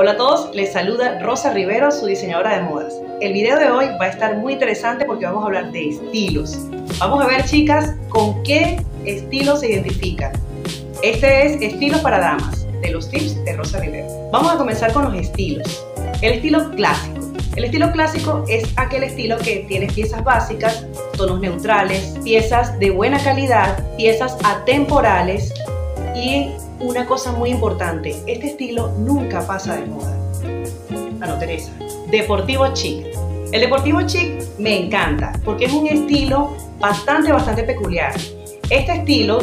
Hola a todos, les saluda Rosa Rivero, su diseñadora de modas. El video de hoy va a estar muy interesante porque vamos a hablar de estilos. Vamos a ver, chicas, con qué estilo se identifican. Este es Estilos para Damas, de los tips de Rosa Rivero. Vamos a comenzar con los estilos. El estilo clásico. El estilo clásico es aquel estilo que tiene piezas básicas, tonos neutrales, piezas de buena calidad, piezas atemporales y una cosa muy importante, este estilo nunca pasa de moda. Anoten esa. Deportivo chic. El deportivo chic me encanta porque es un estilo bastante peculiar. Este estilo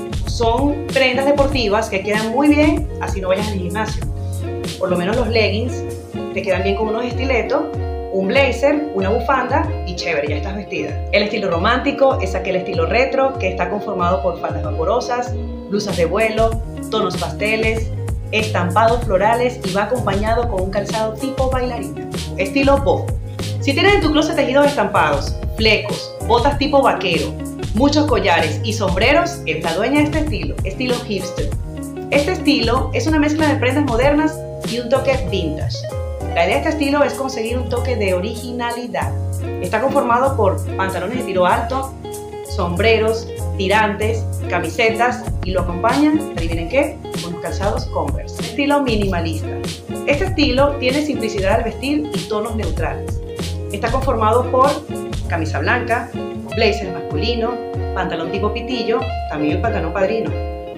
son prendas deportivas que quedan muy bien así no vayas al gimnasio. Por lo menos los leggings te quedan bien con unos estiletos, un blazer, una bufanda y chévere, ya estás vestida. El estilo romántico es aquel estilo retro que está conformado por faldas vaporosas, blusas de vuelo, tonos pasteles, estampados florales y va acompañado con un calzado tipo bailarina. Estilo boho. Si tienes en tu closet tejidos estampados, flecos, botas tipo vaquero, muchos collares y sombreros, es la dueña de este estilo, estilo hipster. Este estilo es una mezcla de prendas modernas y un toque vintage. La idea de este estilo es conseguir un toque de originalidad. Está conformado por pantalones de tiro alto, sombreros, tirantes, camisetas y lo acompañan, adivinen qué, con los calzados Converse. Estilo minimalista. Este estilo tiene simplicidad al vestir y tonos neutrales. Está conformado por camisa blanca, blazer masculino, pantalón tipo pitillo, también el pantalón padrino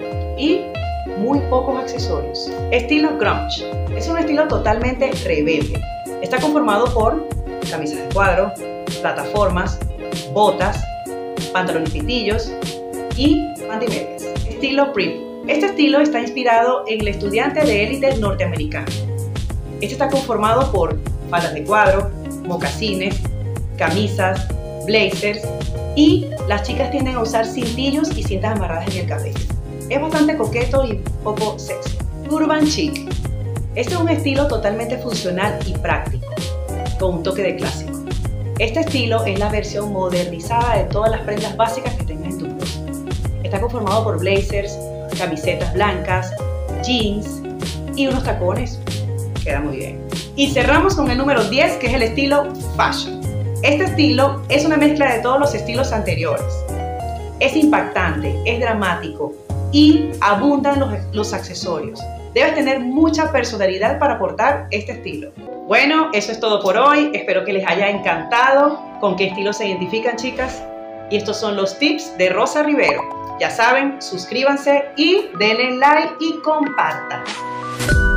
y muy pocos accesorios. Estilo grunge. Es un estilo totalmente rebelde. Está conformado por camisas de cuadro, plataformas, botas, pantalones pitillos y pantimedias. Estilo preppy. Este estilo está inspirado en el estudiante de élite norteamericano. Este está conformado por faldas de cuadro, mocasines, camisas, blazers y las chicas tienden a usar cintillos y cintas amarradas en el cabello. Es bastante coqueto y un poco sexy. Urban chic. Este es un estilo totalmente funcional y práctico, con un toque de clásico. Este estilo es la versión modernizada de todas las prendas básicas que tengas en tu closet. Está conformado por blazers, camisetas blancas, jeans y unos tacones. Queda muy bien. Y cerramos con el número 10, que es el estilo fashion. Este estilo es una mezcla de todos los estilos anteriores. Es impactante, es dramático y abundan los accesorios. Debes tener mucha personalidad para portar este estilo. Bueno, eso es todo por hoy. Espero que les haya encantado. ¿Con qué estilo se identifican, chicas? Y estos son los tips de Rosa Rivero. Ya saben, suscríbanse y denle like y compartan.